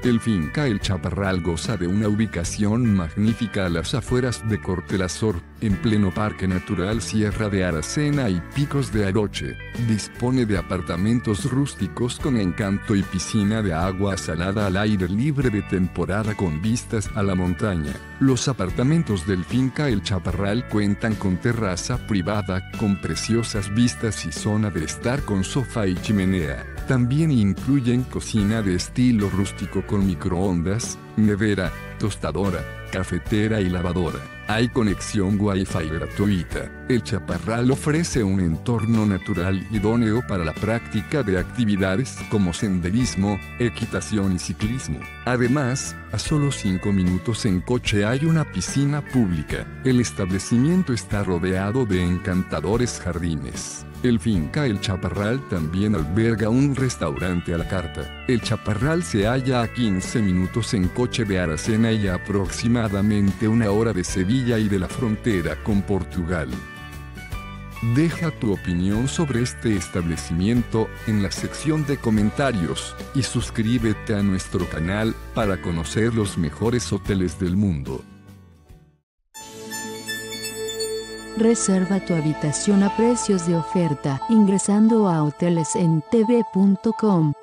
El Finca El Chaparral goza de una ubicación magnífica a las afueras de Cortelazor, en pleno Parque Natural Sierra de Aracena y Picos de Aroche. Dispone de apartamentos rústicos con encanto y piscina de agua salada al aire libre de temporada con vistas a la montaña. Los apartamentos del Finca El Chaparral cuentan con terraza privada, con preciosas vistas y zona de estar con sofá y chimenea. También incluyen cocina de estilo rústico con microondas, nevera, tostadora, cafetera y lavadora. Hay conexión Wi-Fi gratuita. El Chaparral ofrece un entorno natural idóneo para la práctica de actividades como senderismo, equitación y ciclismo. Además, a solo 5 minutos en coche hay una piscina pública. El establecimiento está rodeado de encantadores jardines. El Finca El Chaparral también alberga un restaurante a la carta. El Chaparral se halla a 15 minutos en coche de Aracena y a aproximadamente 1 hora de Sevilla y de la frontera con Portugal. Deja tu opinión sobre este establecimiento en la sección de comentarios y suscríbete a nuestro canal para conocer los mejores hoteles del mundo. Reserva tu habitación a precios de oferta ingresando a hotelesentv.com.